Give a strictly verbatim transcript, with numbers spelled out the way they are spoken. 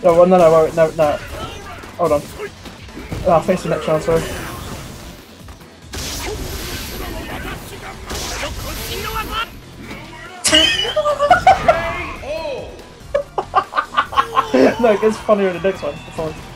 No, well, no, no, wait, no, no. Hold on. Ah, face the next round, sorry. No, it gets funnier in the next one.